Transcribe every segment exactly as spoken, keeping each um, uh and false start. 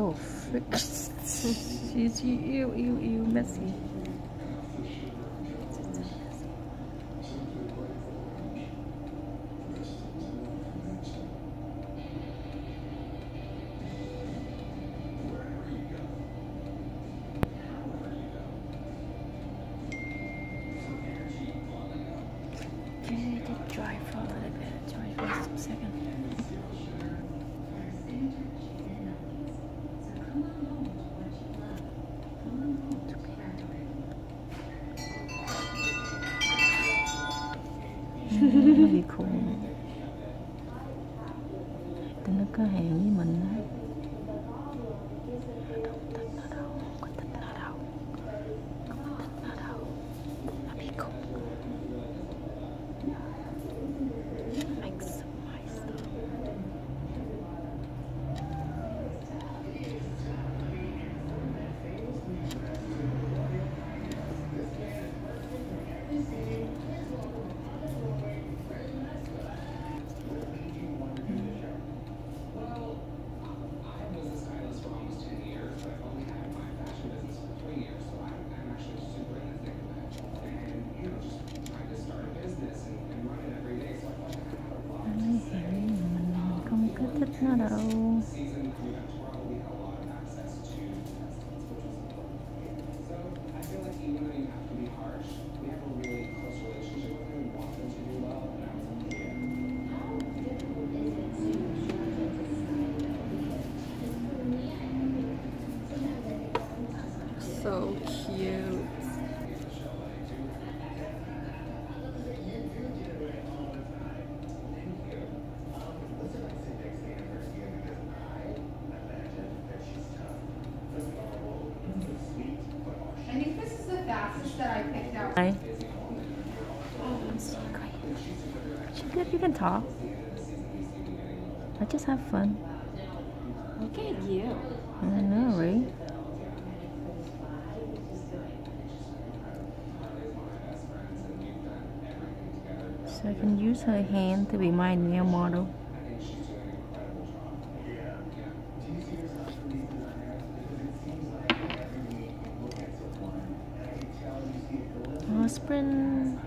Oh, frick. She's you, you, you, you messy. Okay, just dry for a little bit. Dry for a second. Really cool. Tụi nó có hẹn với mình đó. Không thích nó đâu, không có thích nó đâu. Không có thích nó đâu. Nó bị khùng. Make some nice stuff. Thích nó đâu. So cute. That I picked out. Hi. She good, you can talk. I just have fun. Look at you. I know, right? So I can use her hand to be my nail model. Spring.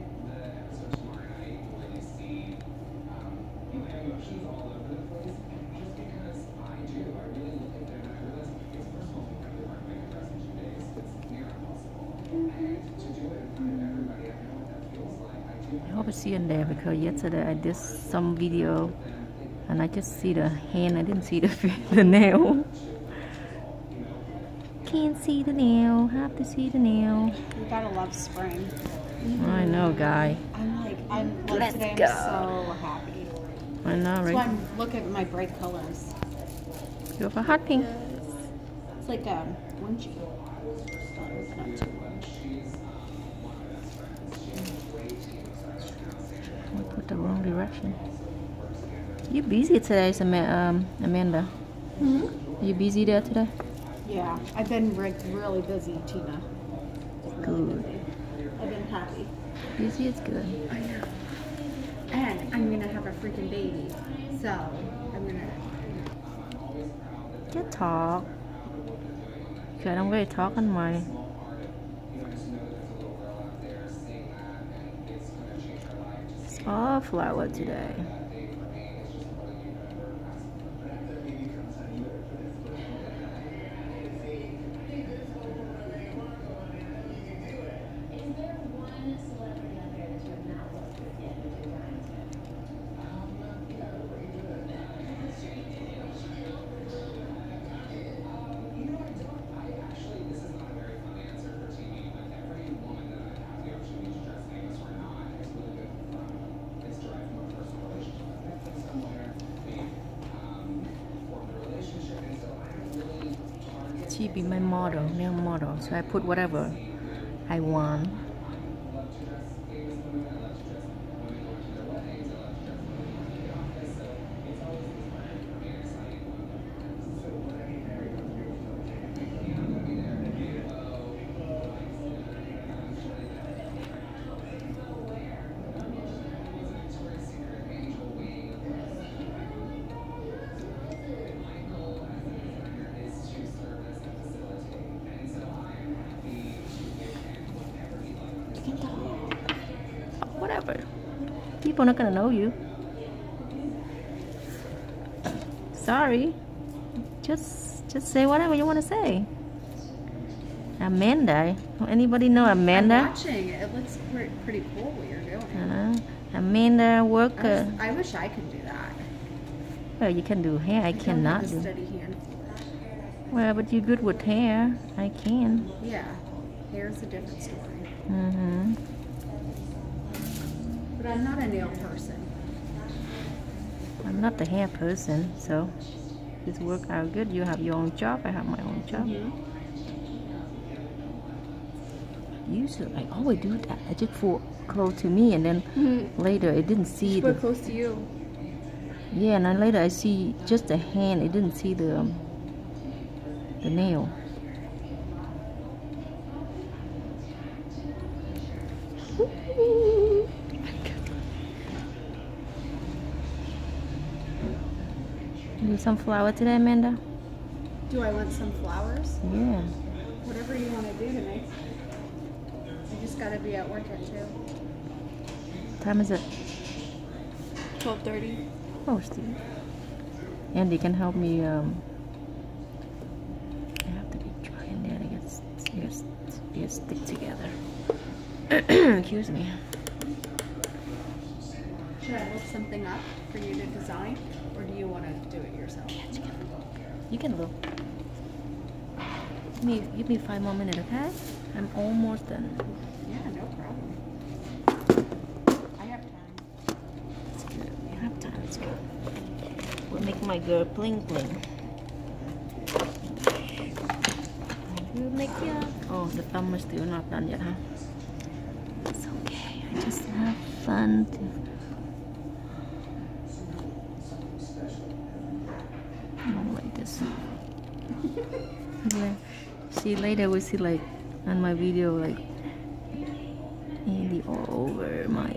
I hope it's in there because yesterday I did some video and I just see the hand, I didn't see the, the nail. Can't see the nail, have to see the nail. You gotta love spring. I know, guy. I'm like, I'm like Let's today go. I'm so happy. I know, right? So I'm looking at my bright colors. Go for hot pink. It's like a orangey. We put the wrong direction. You busy today, um, Amanda? Mm-hmm. You busy there today? Yeah, I've been re really busy, Tina. Good. I've been happy. Busy is good. I know. And I'm gonna have a freaking baby, so I'm gonna. Just talk. Okay, I'm going to talk on my. It's all flower today. She be my model, nail model, so I put whatever I want. whatever. People are not gonna know you. Sorry. Just just say whatever you want to say. Amanda. Anybody know Amanda? I'm watching. It looks pretty, pretty cool what you're doing. Uh, Amanda Worker. I, I wish I could do that. Well, you can do hair. I, I cannot don't have a do. steady hand for it. Well, but you're good with hair. I can. Yeah, hair's a different story. Mm-hmm. But I'm not a nail person. I'm not the hair person, so this work out good. You have your own job. I have my own job. Mm-hmm. Usually, I always do that. I just put close to me, and then Mm-hmm. later I didn't see We're the. close to you. Yeah, and then later I see just the hand. I didn't see the um, the nail. Do some flower today, Amanda? Do I want some flowers? Yeah. Whatever you want to do tonight. I just gotta be at work at two. What time is it? twelve thirty. Oh, Steve. Andy can help me. Um, I have to be trying there to get, get, get stick together. Excuse me. Should I look something up for you to design? Or do you want to do it yourself? You can look. Give me, give me five more minutes, okay? I'm almost done. Yeah, no problem. I have time. It's good. We have time. It's good. We'll make my girl bling bling. We'll make ya. Oh, the thumb is still not done yet, huh? It's okay. I just have fun. To... I don't like this. Yeah. See, later we see like on my video like Andy all over my.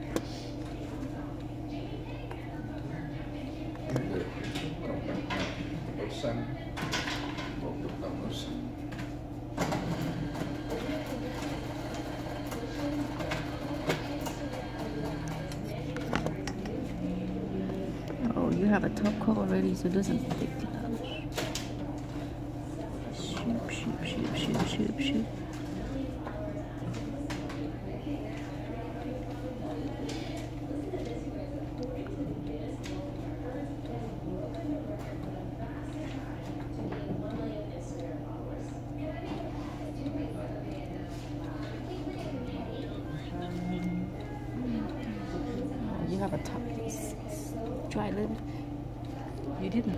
Oh, you have a top coat already, so it doesn't stick to that. Shoop, shoop, shoop, shoop, shoop, shoop. You have a top piece. Try a little. You didn't.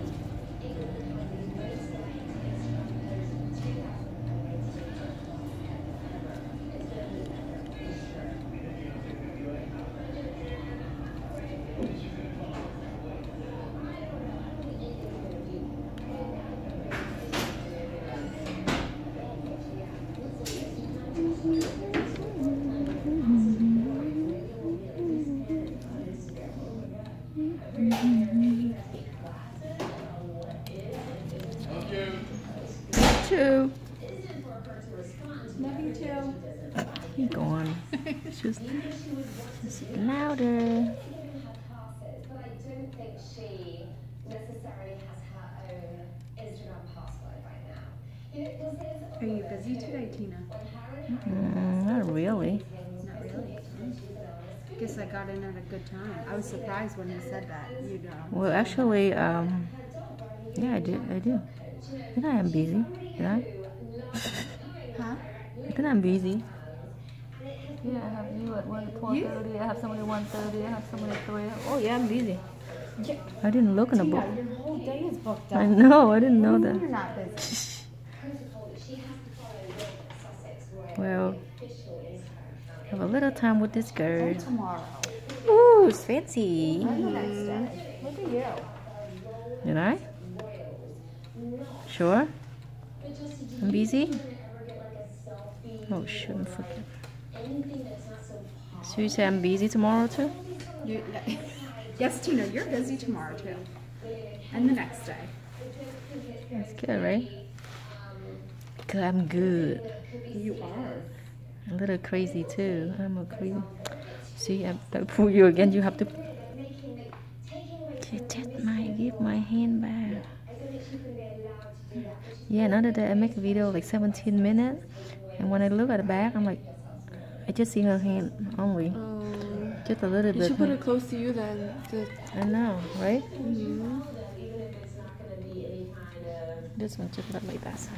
Two. Nothing to. Keep going. Just, just louder. But I don't think she necessarily has her own Instagram password right now. You know, this is Are you busy today, Tina? Mm, not really. Not really. Guess I got in at a good time. I was surprised when you said that. You know. Well, actually, um, yeah, I do. I do. Then I am busy. Did I? Huh? Then I'm busy. Yeah, I have you at one twelve thirty. I have somebody at one thirty. I have somebody at three. Oh yeah, I'm busy. Yeah. I didn't look in the book. Tina, your whole day is booked up. I know. I didn't know You're that. not busy. Well, have a little time with this girl. Tomorrow. Ooh, it's fancy. And the next day. Look at you. Did I? Sure? I'm busy? Oh, shoot, I forget. So you say I'm busy tomorrow too? You, yes, Tina, you're busy tomorrow too. And the next day. That's good, right? Because I'm good. You are. A little crazy too. I'm a crazy. See, I, I pull you again. You have to. Just my give my hand back. Yeah, another day I make a video like seventeen minutes, and when I look at the back, I'm like, I just see her hand only, Um, just a little you bit. should put it close to you then. To... I know, right? Mm-hmm. This one just look like that side.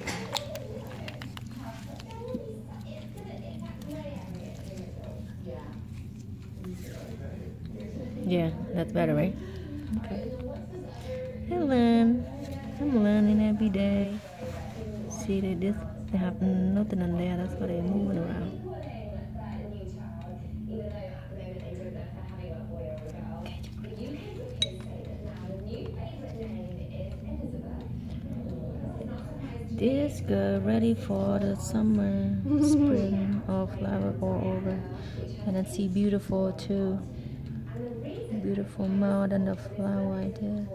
Yeah, that's better, right? Okay. I learn. I'm learning every day. See that this they have nothing in there. That's why they're moving around. This girl ready for the summer, spring, or flower all over. And I see beautiful too. Beautiful more than the flower I did.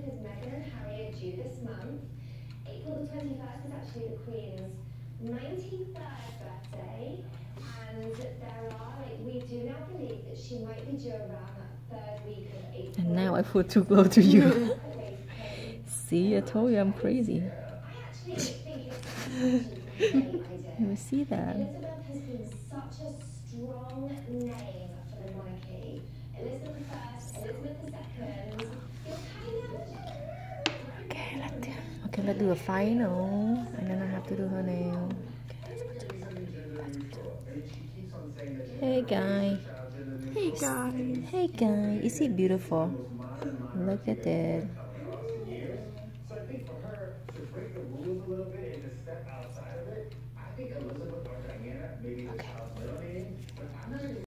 April the twenty-first is actually the Queen's ninety-third birthday, and there are, like, we do now believe that she might be due around that third week of April. And now I put too close to you. See, I told you I'm crazy. I actually think it's a great idea. You see that? Elizabeth has been such a strong name for the monarchy. Elizabeth the First, Elizabeth the Second. Okay, let's do, okay, let's do a final, and then I have to do her nail. Hey guy. Hey guys. Hey guy. Is it beautiful? Look at that.